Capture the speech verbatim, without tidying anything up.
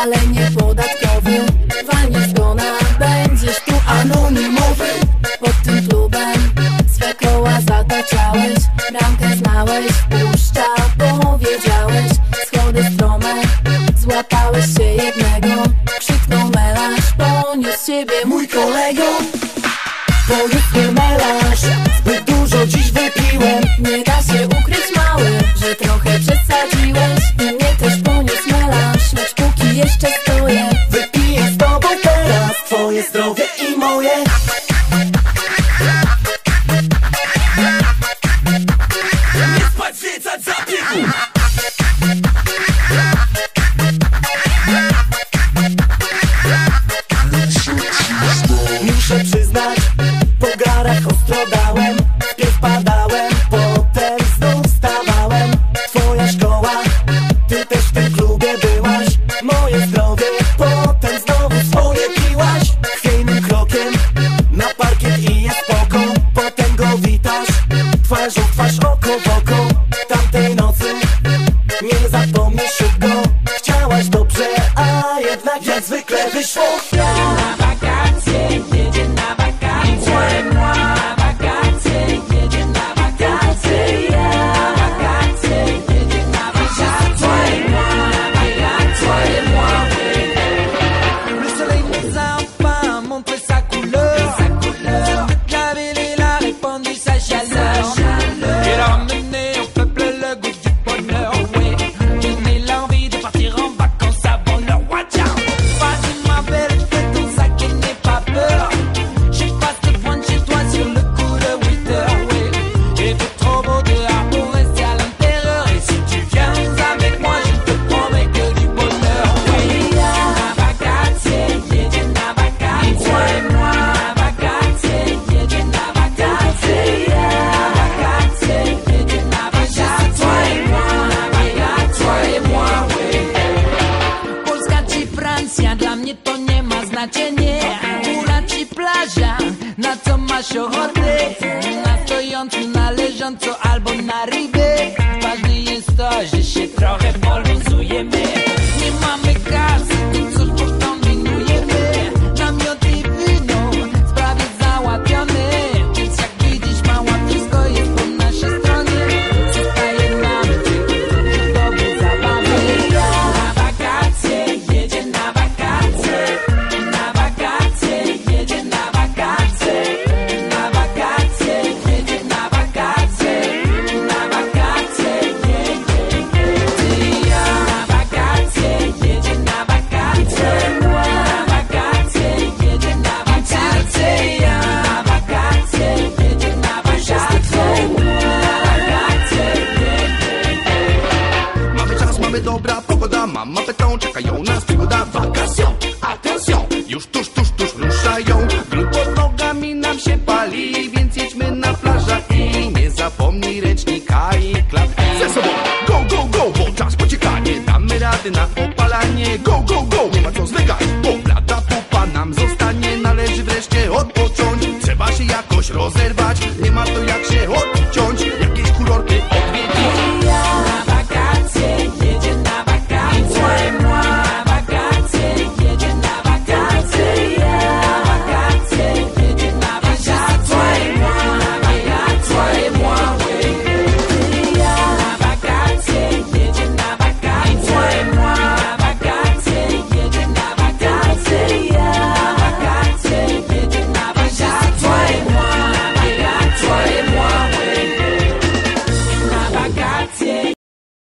ale nie podatkowy. Walniesz go na, będziesz tu anonimowy. Pod tym klubem swe koła zataczałeś, bramkę znałeś, puszcza powiedziałeś. Schody strome, złapałeś się jednego, krzyknął melarz, poniósł ciebie mój kolego. Powiedz melarz, zbyt dużo dziś wypiłem. Nie da się ukryć mały, że trochę przesadziłeś. I mnie też poniósł melarz, lecz póki jeszcze stoję, wypiję z tobą teraz twoje zdrowie i moje. Nie spać, zwiedzać zabiegu. Muszę przyznać, po garach ostro dałem, wpierw padałem, potem znów wstawałem. Twoja szkoła, ty też w tym klubie byłaś. Moje zdrowie, potem znowu swoje piłaś. Chwiejnym krokiem na parkiet i jest spoko. Potem go witasz, twarzą w twarz, oko w oko. Tamtej nocy nie zapomnisz szybko. Chciałaś dobrze, a jednak jak zwykle wyszło. Na wakacje, jedzie na wakacje. Na wakacje, jedzie na wakacje. Na wakacje, jedzie na wakacje. Na wakacje, moi. Le soleil nous a enfin montré sa couleur. La ville il a répandu sa chaleur. Il a ramené au peuple le goût du bonheur. Oui, donné l'envie de partir en vacances avant l'heure. Watch out. Vas-y ma belle, fais ton sac et n'aie pas peur. Je passe te prendre chez toi sur le coup de huit heures. Oui, il fait trop beau dehors pour rester à l'intérieur. Et si tu viens avec moi, je te promets que du bonheur. Oui, na wakacje, jedzie na wakacje. Na wakacje, jedzie na wakacje. Na wakacje, jedzie na wakacje. Na wakacje, moi, oui. Polska czy Francja, dla mnie to nie ma znaczenia. Góra czy plaża, na co masz ochotę? Na stojąco, na leżąco albo na rybę. Ważne jest to, że się trochę poluzujemy. Nie mamy kasy, więc coś pokombinujemy. Namioty i wino, sprawy załatwione. Więc jak widzisz mała, wszystko jest po naszej stronie. Zostaje nam tylko dobre zabawy. Na wakacje, jedzie na wakacje. Na wakacje, jedzie na wakacje. Na wakacje, jedzie na wakacje. Na wakacje, jedzie, jedzie. Na wakacje, jedzie na wakacje. Na wakacje, jedzie na wakacje. Na wakacje, jedzie na wakacje. Na wakacje, jedzie. Mamy czas, mamy dobra pogoda, mama pytą, czekają nas przygoda. Wakacją, atencją, już tuż, tuż, tuż ruszają. Grubo nogami nam się pali, więc jedźmy na plażę i nie zapomnij ręcznika i klap ze sobą. Go, go, go, bo czas pocieka, nie damy rady na opalanie. Go, go,